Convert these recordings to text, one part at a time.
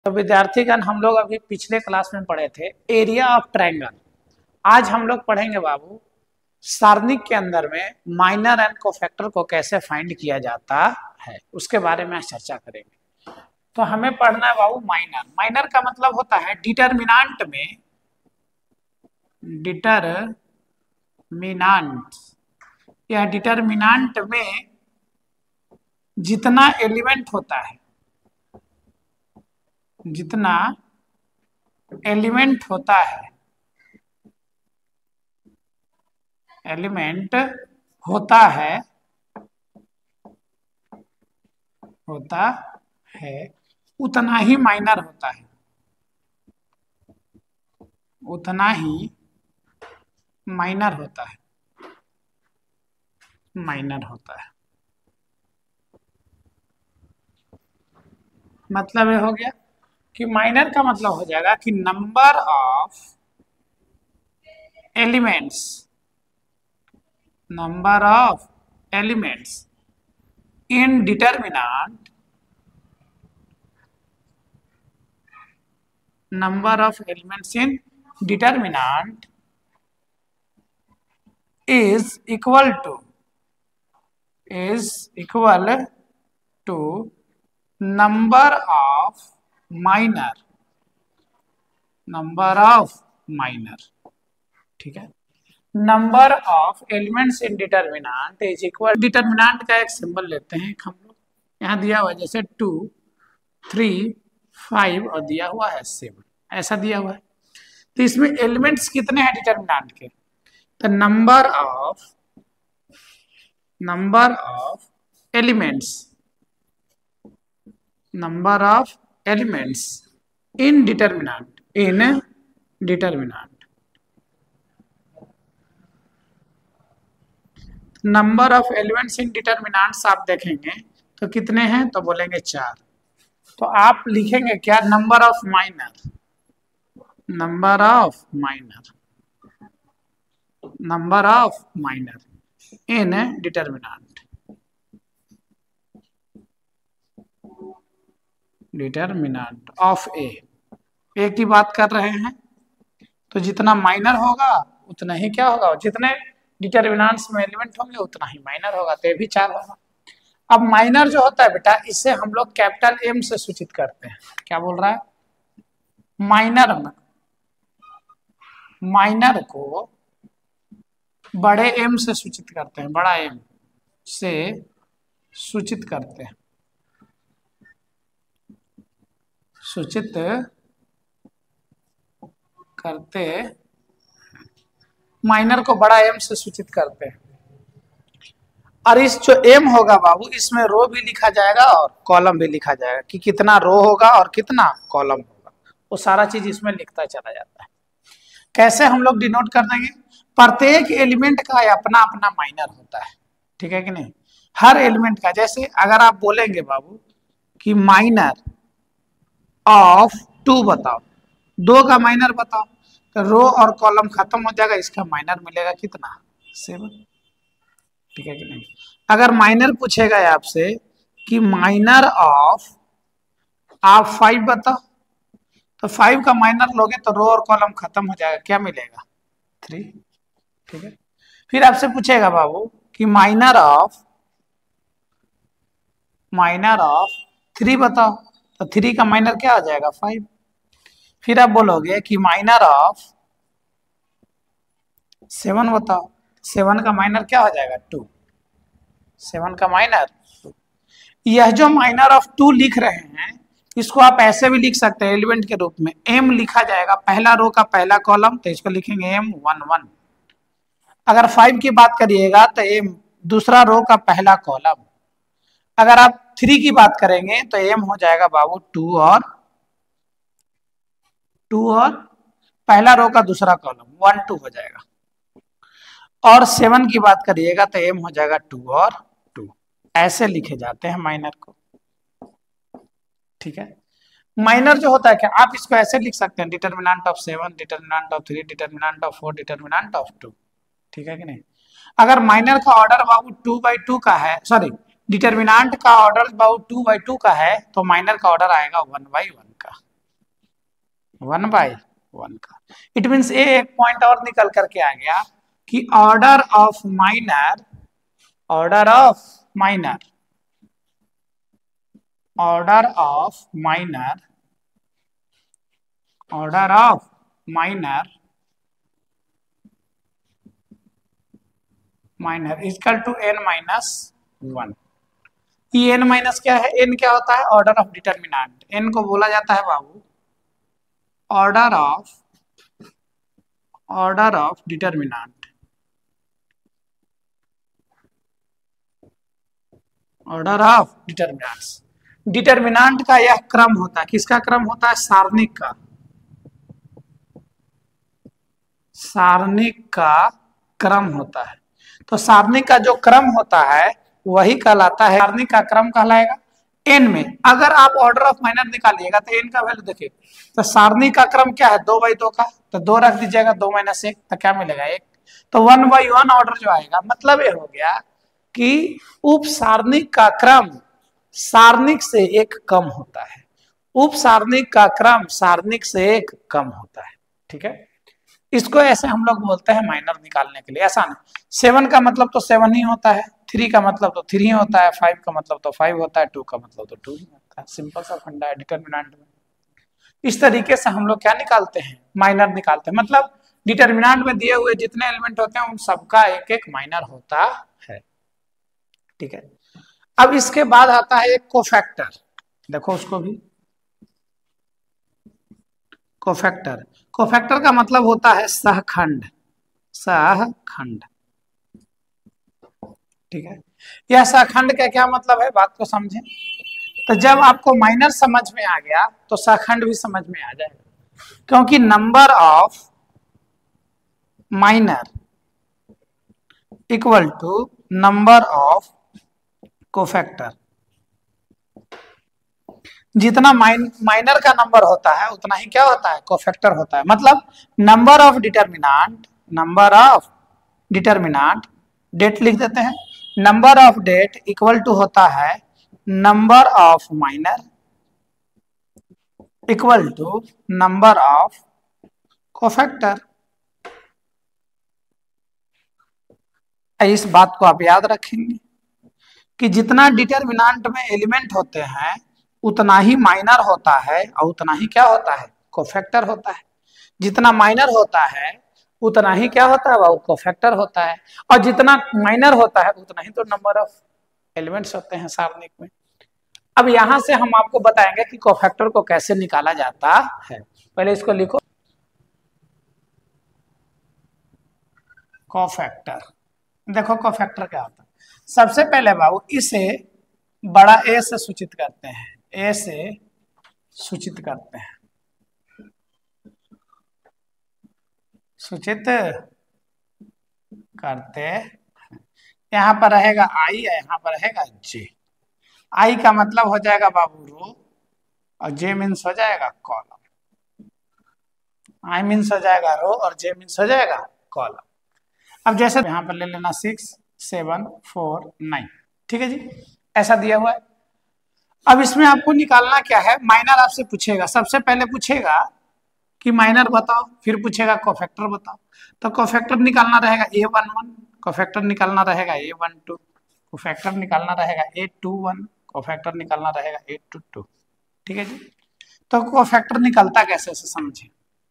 तो विद्यार्थीगण, हम लोग अभी पिछले क्लास में पढ़े थे एरिया ऑफ ट्रायंगल। आज हम लोग पढ़ेंगे बाबू सारणिक के अंदर में माइनर एंड कोफैक्टर को कैसे फाइंड किया जाता है, उसके बारे में आज चर्चा करेंगे। तो हमें पढ़ना है बाबू माइनर। माइनर का मतलब होता है डिटरमिनेंट या डिटरमिनेंट में जितना एलिमेंट होता है, जितना एलिमेंट होता है, एलिमेंट होता है उतना ही माइनर होता है, उतना ही माइनर होता है, माइनर होता है। मतलब ये हो गया कि माइनर का मतलब हो जाएगा कि number of elements in determinant, number of elements in determinant is equal to number of minor, ठीक है। Number of elements in determinant is equal, determinant का एक सिंबल लेते हैं हम लोग, यहाँ दिया हुआ जैसे 2, 3, 5 और दिया हुआ है 7, ऐसा दिया हुआ है। तो इसमें एलिमेंट्स कितने हैं डिटरमिनेंट के? तो number of elements in determinant, number of elements in determinants आप देखेंगे तो कितने हैं, तो बोलेंगे 4। तो आप लिखेंगे क्या? Number of minor in determinant of A की बात कर रहे हैं। तो जितना माइनर होगा उतना ही क्या होगा, जितने डिटरमिनेंट्स में एलिमेंट होंगे उतना ही माइनर होगा, तो ये भी 4 होगा। अब माइनर जो होता है बेटा, इसे हम लोग कैपिटल एम से सूचित करते हैं। क्या बोल रहा है? माइनर को बड़े एम से सूचित करते हैं, बड़ा एम से सूचित करते हैं, माइनर को बड़ा एम से सूचित करते हैं। और इस जो एम होगा बाबू, इसमें रो भी लिखा जाएगा और कॉलम भी लिखा जाएगा कि कितना रो होगा और कितना कॉलम होगा, वो सारा चीज इसमें लिखता चला जाता है। कैसे हम लोग डिनोट कर देंगे? प्रत्येक एलिमेंट का अपना अपना माइनर होता है, ठीक है कि नहीं? हर एलिमेंट का, जैसे अगर आप बोलेंगे बाबू कि माइनर ऑफ 2 बताओ, 2 का माइनर बताओ, तो रो और कॉलम खत्म हो जाएगा, इसका माइनर मिलेगा कितना? 7, ठीक है कि नहीं? अगर माइनर पूछेगा आपसे कि माइनर ऑफ आप 5 बताओ, तो 5 का माइनर लोगे तो रो और कॉलम खत्म हो जाएगा, क्या मिलेगा? 3, ठीक है। फिर आपसे पूछेगा बाबू कि माइनर ऑफ 3 बताओ, तो 3 का माइनर क्या हो जाएगा? 5। फिर आप बोलोगे कि माइनर ऑफ 7 बताओ, 7 का माइनर क्या हो जाएगा? 2। 7 का माइनर 2। यह जो माइनर ऑफ 2 लिख रहे हैं, इसको आप ऐसे भी लिख सकते हैं एलिमेंट के रूप में। एम लिखा जाएगा, पहला रो का पहला कॉलम, तो इसको लिखेंगे M11। अगर 5 की बात करिएगा तो एम दूसरा रो का पहला कॉलम। अगर आप 3 की बात करेंगे तो एम हो जाएगा बाबू 2 और पहला रो का दूसरा कॉलम, 1 2 हो जाएगा। और 7 की बात करिएगा तो एम हो जाएगा 2 और 2। ऐसे लिखे जाते हैं माइनर को, ठीक है। माइनर जो होता है क्या, आप इसको ऐसे लिख सकते हैं, determinant of 7, determinant of 3, determinant of 4, determinant of 2, ठीक है कि नहीं? अगर माइनर का ऑर्डर बाबू 2/2 का है, सॉरी, डिटरमिनेंट का ऑर्डर बाबू 2/2 का है, तो माइनर का ऑर्डर आएगा 1/1 का। 1/1 का। इट मीन्स एक पॉइंट और निकल करके आ गया कि order of minor order of minor order of minor order of minor minor equal to n-1। ये n माइनस क्या है? n क्या होता है? Order of determinant. n को बोला जाता है बाबू order of determinant. Order of determinants. Determinant का यह क्रम होता है। किसका क्रम होता है? सारणिक का। सारणिक का क्रम होता है। तो सारणिक का जो क्रम होता है वही कहलाता है, सारणिक का क्रम कहलाएगा। n में अगर आप ऑर्डर ऑफ माइनर निकालिएगा तो n का वैल्यू देखिए, तो सारणिक का क्रम क्या है? 2/2 का, तो 2 रख दीजिएगा, 2 - 1 तो क्या मिलेगा? 1। तो 1/1 ऑर्डर जो आएगा, मतलब ये हो गया कि उप सारणिक का क्रम सारणिक से एक कम होता है। उप सारणिक का क्रम सारणिक से एक कम होता है। ठीक है, इसको ऐसे हम लोग बोलते हैं माइनर निकालने के लिए। ऐसा नहीं, 7 का मतलब तो 7 ही होता है, 3 का मतलब तो 3 ही होता है, 5 का मतलब तो 5 होता है, 2 का मतलब तो 2 ही होता है। सिंपल सा फंडा है डिटर्मिनेंट में। इस तरीके से हम लोग क्या निकालते हैं? माइनर निकालते हैं। मतलब डिटर्मिनेंट में दिए हुए जितने एलिमेंट होते हैं उन सबका एक एक माइनर होता है। ठीक है, अब इसके बाद आता है एक कोफैक्टर। देखो उसको भी, कोफैक्टर। कोफैक्टर का मतलब होता है सहखंड। सहखंड। ठीक है, यह सहखंड का क्या मतलब है? बात को समझें। तो जब आपको माइनर समझ में आ गया तो सहखंड भी समझ में आ जाएगा, क्योंकि number of minor equal to number of cofactor. जितना माइनर का नंबर होता है उतना ही क्या होता है? कोफैक्टर होता है। मतलब नंबर ऑफ डिटर्मिनेंट डेट लिख देते हैं, number of det equal to होता है number of minor equal to number of cofactor. इस बात को आप याद रखेंगे कि जितना डिटर्मिनेंट में एलिमेंट होते हैं उतना ही माइनर होता है और उतना ही क्या होता है? कोफैक्टर होता है। जितना माइनर होता है उतना ही क्या होता है? वो कोफैक्टर होता है। और जितना माइनर होता है उतना ही तो नंबर ऑफ एलिमेंट्स होते हैं सारणिक में। अब यहां से हम आपको बताएंगे कि कोफैक्टर को कैसे निकाला जाता है। पहले इसको लिखो, कोफैक्टर। देखो कोफैक्टर क्या होता है। सबसे पहले बाबू इसे बड़ा ए से सूचित करते हैं, ए से सूचित करते हैं, सूचित करते। यहां पर रहेगा आई, यहां पर रहेगा जे। आई का मतलब हो जाएगा बाबू रो, और जे मीन्स हो जाएगा कॉलम। आई मीन्स हो जाएगा रो और जे मीन्स हो जाएगा कॉलम। अब जैसे यहां पर ले लेना 6 7 4 9। ठीक है जी, ऐसा दिया हुआ है। अब इसमें आपको निकालना क्या है? माइनर आपसे पूछेगा, सबसे पहले पूछेगा कि माइनर बताओ, फिर पूछेगा कोफैक्टर बताओ। तो कोफैक्टर निकालना रहेगा A11, कोफैक्टर निकालना रहेगा A12, कोफैक्टर निकालना रहेगा A21, कोफैक्टर निकालना रहेगा A22। ठीक है जी, तो कोफैक्टर निकलता कैसे से समझे,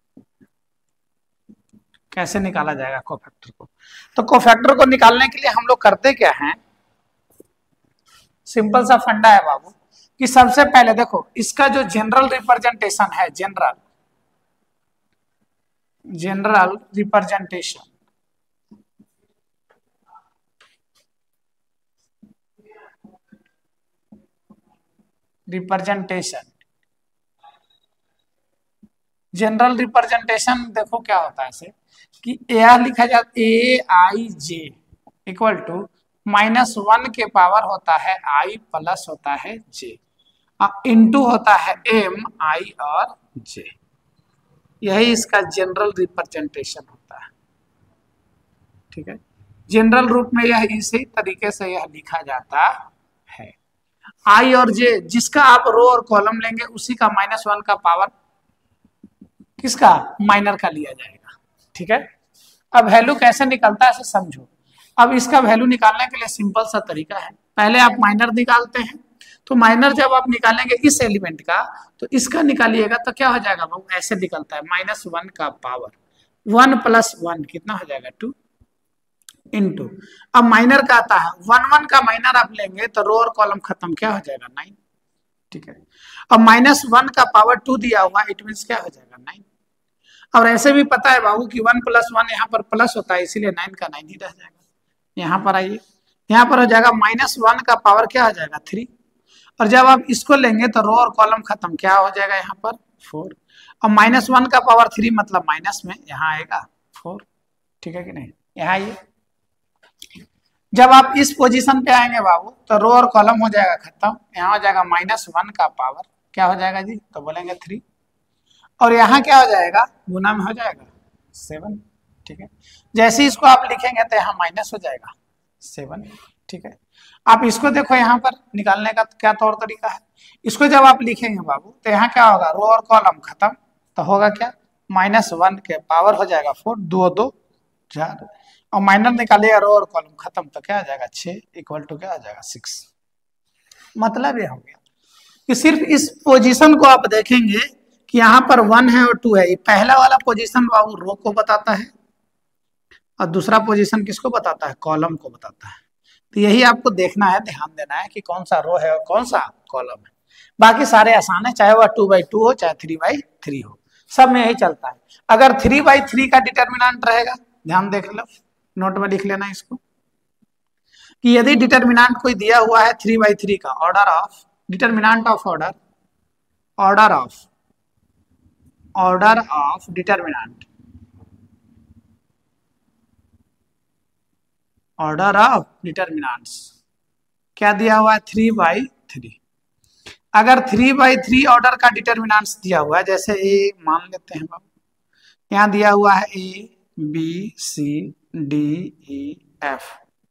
कैसे निकाला जाएगा कोफैक्टर को। तो कोफैक्टर को निकालने के लिए हम लोग करते क्या हैं? सिंपल सा फंडा है बाबू कि सबसे पहले देखो इसका जो जनरल रिप्रेजेंटेशन है, जनरल रिप्रेजेंटेशन, जनरल रिप्रेजेंटेशन देखो क्या होता है ऐसे कि यह लिखा जाता है AIJ इक्वल टू -1 के पावर होता है I प्लस होता है J, इंटू होता है MI और J। यही इसका जनरल रिप्रेजेंटेशन होता है। ठीक है, जनरल रूप में यह इसी तरीके से यह लिखा जाता है। I और J जिसका आप रो और कॉलम लेंगे उसी का -1 का पावर किसका, माइनर का लिया जाएगा। ठीक है, अब वैल्यू कैसे निकलता है इसे समझो। अब इसका वैल्यू निकालने के लिए सिंपल सा तरीका है, पहले आप माइनर निकालते हैं, तो माइनर जब आप निकालेंगे इस एलिमेंट का, तो इसका निकालिएगा तो क्या हो जाएगा बाबू, ऐसे निकलता है -1 का पावर 1 + 1 कितना हो जाएगा 2 इंटू, अब माइनर का आता है 1 का माइनर आप लेंगे तो रो और कॉलम खत्म, क्या हो जाएगा 9। ठीक है, अब -1 का पावर 2 दिया हुआ, इट मीन क्या हो जाएगा 9। और ऐसे भी पता है बाबू कि 1 + 1 यहाँ पर प्लस होता है, इसीलिए 9 का 9 ही रह जाएगा। यहाँ पर आइए, यहाँ पर हो जाएगा -1 का पावर क्या हो जाएगा 3, और जब आप इसको लेंगे तो रो और कॉलम खत्म, क्या हो जाएगा यहाँ पर 4, और -1 का पावर 3 मतलब माइनस में यहाँ आएगा 4। ठीक है कि नहीं, यहाँ आइए, जब आप इस पोजीशन पे आएंगे बाबू तो रो और कॉलम हो जाएगा खत्म, यहाँ हो जाएगा -1 का पावर क्या हो जाएगा जी, तो बोलेंगे 3, और यहाँ क्या हो जाएगा, गुना में हो जाएगा 7। ठीक है, जैसे इसको आप लिखेंगे तो यहाँ माइनस हो जाएगा 7। ठीक है, आप इसको देखो यहाँ पर निकालने का क्या तौर तरीका है, इसको जब आप लिखेंगे बाबू तो यहाँ क्या होगा, रो और कॉलम खत्म, तो होगा क्या, -1 के पावर हो जाएगा 4, 2 2 4, और माइनर निकालिएगा रो और कॉलम खत्म, तो क्या आ जाएगा 6 = क्या आ जाएगा 6। मतलब ये हो गया कि सिर्फ इस पोजीशन को आप देखेंगे कि यहाँ पर 1 है और 2 है, ये पहला वाला पोजीशन बाबू रो को बताता है और दूसरा पोजीशन किसको बताता है, कॉलम को बताता है। तो यही आपको देखना है, ध्यान देना है कि कौन सा रो है और कौन सा कॉलम है। बाकी सारे आसान है, चाहे वह 2/2 हो चाहे 3/3 हो, सब में यही चलता है। अगर 3/3 का डिटर्मिनेंट रहेगा, ध्यान देख लो, नोट में लिख लेना इसको, कि यदि डिटर्मिनेंट कोई दिया हुआ है 3/3 का, order of determinant of order of determinant, order of determinants क्या दिया हुआ है 3/3। अगर 3/3 ऑर्डर का डिटर्मिनेंट्स दिया हुआ है, जैसे ए मान लेते हैं बाबू, यहाँ दिया हुआ है ABCDEF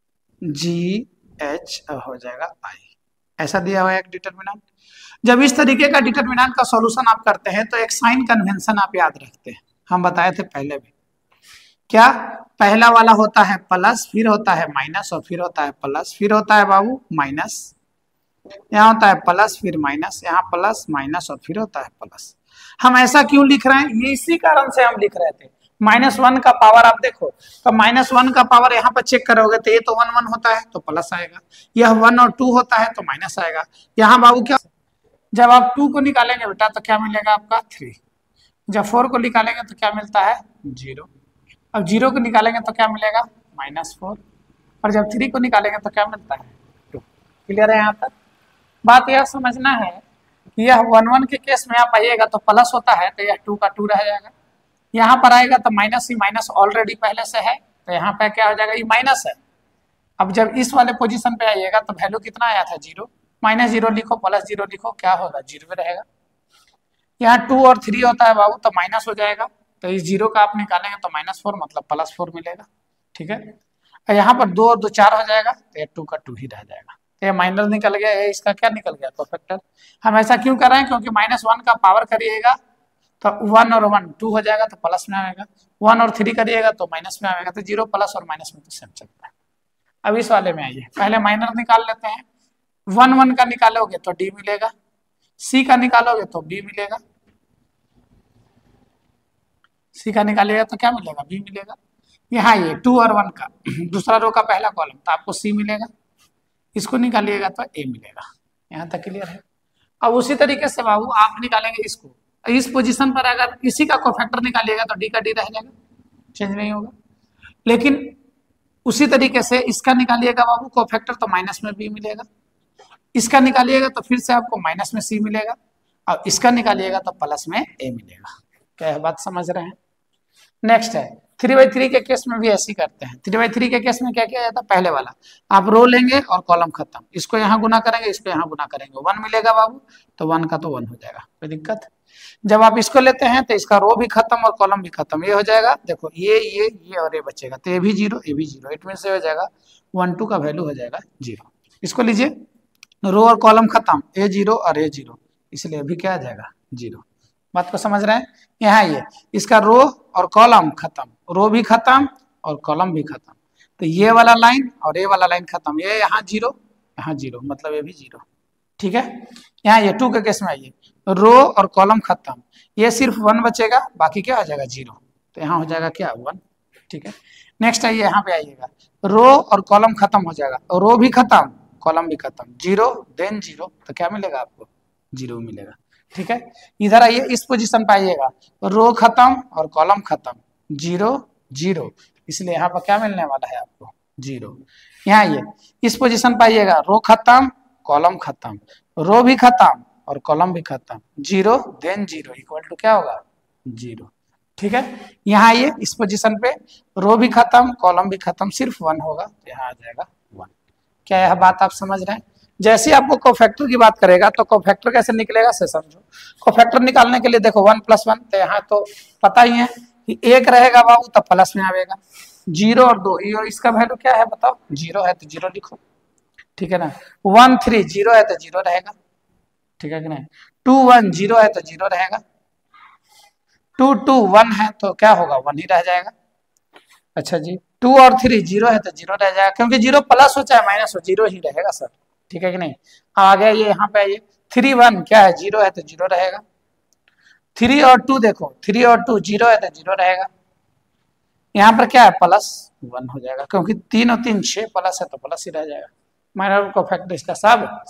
GH हो जाएगा I, ऐसा दिया हुआ है एक डिटर्मिनेंट। जब इस तरीके का डिटर्मिनेंट का सॉल्यूशन आप करते हैं तो एक साइन कन्वेंशन आप याद रखते हैं, हम बताए थे पहले भी, क्या, पहला वाला होता है प्लस, फिर होता है माइनस, और फिर होता है प्लस, फिर होता है बाबू माइनस, यहाँ होता है प्लस फिर माइनस, यहाँ प्लस माइनस और फिर होता है प्लस। हम ऐसा क्यों लिख रहे हैं, ये इसी कारण से हम लिख रहे थे। -1 का पावर आप देखो तो -1 का पावर यहाँ पर चेक करोगे तो ये तो 1 1 होता है तो प्लस आएगा, यह 1 और 2 होता है तो माइनस आएगा। यहाँ बाबू क्या, जब आप 2 को निकालेंगे बेटा तो क्या मिलेगा आपका 3, जब 4 को निकालेंगे तो क्या मिलता है 0, अब 0 को निकालेंगे तो क्या मिलेगा -4, और जब 3 को निकालेंगे तो क्या मिलता है 2। क्लियर है यहाँ तक? बात यह समझना है कि यह 1 1 के केस में आप आइएगा तो प्लस होता है तो यह 2 का 2 रह जाएगा, यहाँ पर आएगा तो माइनस ही माइनस ऑलरेडी पहले से है तो यहाँ पे क्या हो जाएगा, ये माइनस है। अब जब इस वाले पोजीशन पे आइएगा तो वैल्यू कितना आया था 0, -0 लिखो +0 लिखो, क्या होगा 0 रहेगा। यहाँ 2 और 3 होता है बाबू तो माइनस हो जाएगा, तो इस 0 का आप निकालेंगे तो -4 मतलब +4 मिलेगा। ठीक है, और यहाँ पर 2 और 2 4 हो जाएगा तो ये 2 का 2 ही रह जाएगा, तो ये माइनर निकल गया, ये इसका क्या निकल गया कोफैक्टर। हम ऐसा क्यों कर रहे हैं, क्योंकि -1 का पावर करिएगा तो 1 और 1 2 हो जाएगा तो प्लस में आएगा, 1 और 3 करिएगा तो माइनस में आएगा, तो 0 प्लस और माइनस में तो सेम चलता है। अब इस वाले में आइए, पहले माइनर निकाल लेते हैं। 1 1 का निकालोगे तो D मिलेगा, C का निकालोगे तो B मिलेगा, C का निकालिएगा तो क्या मिलेगा B मिलेगा। यहाँ ये 2 और 1 का दूसरा रो का पहला कॉलम तो आपको C मिलेगा, इसको निकालिएगा तो A मिलेगा। यहाँ तक क्लियर है। अब उसी तरीके से बाबू आप निकालेंगे इसको, इस पोजीशन पर अगर इसी का कोफैक्टर निकालिएगा तो D का D रह जाएगा, चेंज नहीं होगा। लेकिन उसी तरीके से इसका निकालिएगा बाबू कोफैक्टर तो माइनस में B मिलेगा, इसका निकालिएगा तो फिर से आपको माइनस में C मिलेगा, और इसका निकालिएगा तो प्लस में A मिलेगा। क्या बात समझ रहे हैं? नेक्स्ट है 3/3 के केस में भी ऐसे करते हैं। 3/3 के केस में क्या किया जाता है, पहले वाला आप रो लेंगे और कॉलम खत्म, इसको यहाँ गुना करेंगे इसको यहाँ गुना करेंगे, 1 मिलेगा बाबू तो 1 का तो 1 हो जाएगा, कोई दिक्कत। जब आप इसको लेते हैं तो इसका रो भी खत्म और कॉलम भी खत्म, ये हो जाएगा, देखो ये और ये बचेगा, तो ये भी 0 ये भी 0, इट मीन से हो जाएगा 1 2 का वैल्यू हो जाएगा 0। इसको लीजिए, रो और कॉलम खत्म, A 0 और A 0, इसलिए अभी क्या आ जाएगा 0। बात को समझ रहे हैं? यहाँ ये इसका रो और कॉलम खत्म, रो भी खत्म और कॉलम भी खत्म, तो ये वाला लाइन और ये वाला लाइन खत्म, ये यहाँ जीरो, मतलब ये भी जीरो। ठीक है, यहाँ ये 2 के केस में आइए, रो और कॉलम खत्म, ये सिर्फ 1 बचेगा, बाकी क्या हो जाएगा 0, तो यहाँ हो जाएगा क्या 1। ठीक है, नेक्स्ट आइए, यहाँ पे आइएगा, रो और कॉलम खत्म हो जाएगा, रो भी खत्म कॉलम भी खत्म, 0 देन 0, तो क्या मिलेगा आपको 0 मिलेगा। ठीक है, इधर आइए, इस पोजीशन पे आइएगा, रो खत्म और कॉलम खत्म, 0 0, इसलिए यहाँ पर क्या मिलने वाला है आपको 0। यहाँ आइए, इस पोजीशन पे आइएगा, रो खत्म कॉलम खत्म, रो भी खत्म और कॉलम भी खत्म, 0 देन 0 इक्वल टू क्या होगा 0। ठीक है, यहाँ आइए, इस पोजीशन पे रो भी खत्म कॉलम भी खत्म, सिर्फ 1 होगा, तो यहाँ आ जाएगा 1। क्या यह बात आप समझ रहे हैं? जैसे आपको कोफैक्टर की बात करेगा तो कोफैक्टर कैसे निकलेगा से समझो। कोफैक्टर निकालने के लिए देखो 1 + 1, तो यहाँ तो पता ही है कि 1 रहेगा बाबू तो प्लस में आएगा, 0 और 2, और इसका वैल्यू क्या है बताओ, 0 है तो 0 लिखो। ठीक है ना, 1 3 0 है तो 0 रहेगा। ठीक है कि नहीं, 2 1 0 है तो 0 रहेगा, 2 2 1 है तो क्या होगा 1 ही रह जाएगा। अच्छा जी, 2 और 3 0 है तो 0 रह जाएगा, क्योंकि 0 प्लस हो चाहे माइनस हो 0 ही रहेगा सर। ठीक है कि नहीं, आ गया ये यहाँ पे आइए, 3 1 क्या है 0 है तो 0 रहेगा, 3 और 2 देखो, 3 और 2 0 है तो 0 रहेगा, यहाँ पर क्या है +1 हो जाएगा, क्योंकि 3 और 3 6 प्लस है तो प्लस ही रह जाएगा। माइनर को फैक्टर इसका सब